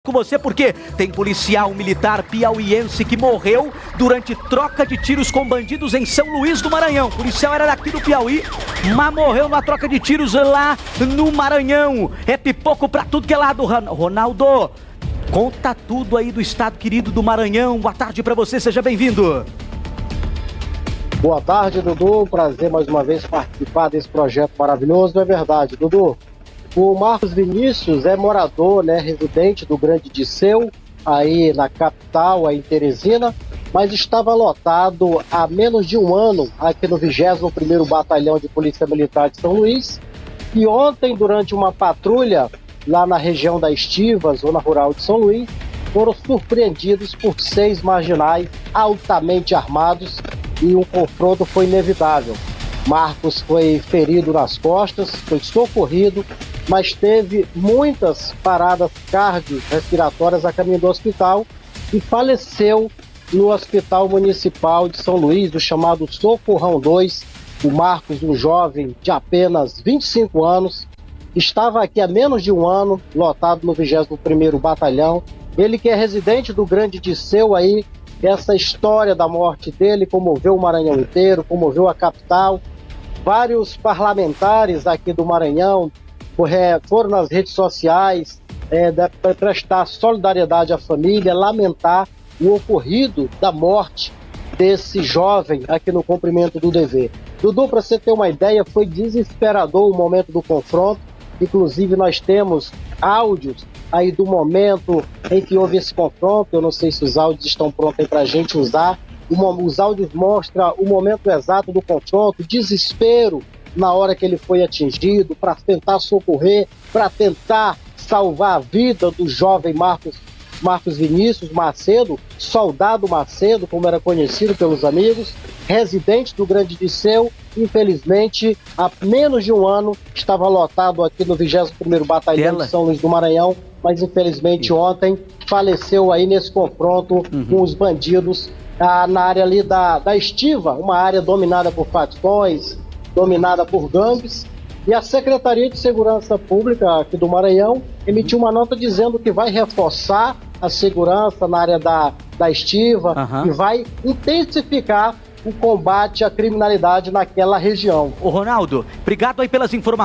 Com você porque tem policial militar piauiense que morreu durante troca de tiros com bandidos em São Luís do Maranhão. O policial era daqui do Piauí, mas morreu numa troca de tiros lá no Maranhão. É pipoco pra tudo que é lado. Ronaldo, conta tudo aí do estado querido do Maranhão. Boa tarde pra você, seja bem-vindo. Boa tarde, Dudu. Prazer mais uma vez participar desse projeto maravilhoso. É verdade, Dudu. O Marcos Vinícius é morador, residente do Grande Disseu, aí na capital, aí em Teresina, mas estava lotado há menos de um ano aqui no 21º Batalhão de Polícia Militar de São Luís. E ontem, durante uma patrulha lá na região da Estiva, zona rural de São Luís, foram surpreendidos por 6 marginais altamente armados e o confronto foi inevitável. Marcos foi ferido nas costas, foi socorrido, mas teve muitas paradas cardiorrespiratórias a caminho do hospital e faleceu no Hospital Municipal de São Luís, do chamado Socorrão 2. O Marcos, um jovem de apenas 25 anos, estava aqui há menos de um ano, lotado no 21º Batalhão. Ele que é residente do Grande Disseu aí, essa história da morte dele comoveu o Maranhão inteiro, comoveu a capital. Vários parlamentares aqui do Maranhão foram nas redes sociais para prestar solidariedade à família, lamentar o ocorrido da morte desse jovem aqui no cumprimento do dever. Dudu, para você ter uma ideia, foi desesperador o momento do confronto. Inclusive nós temos áudios aí do momento em que houve esse confronto. Eu não sei se os áudios estão prontos aí para a gente usar. Os áudios mostram o momento exato do confronto, desespero na hora que ele foi atingido, para tentar socorrer, para tentar salvar a vida do jovem Marcos Vinícius Macedo, soldado Macedo, como era conhecido pelos amigos, residente do Grande Disseu. Infelizmente, há menos de um ano, estava lotado aqui no 21º Batalhão de São Luís do Maranhão, mas infelizmente ontem faleceu aí nesse confronto com os bandidos na área ali da Estiva, uma área dominada por facções, dominada por gangues. E a Secretaria de Segurança Pública aqui do Maranhão emitiu uma nota dizendo que vai reforçar a segurança na área da Estiva e vai intensificar o combate à criminalidade naquela região. Ô Ronaldo, obrigado aí pelas informações.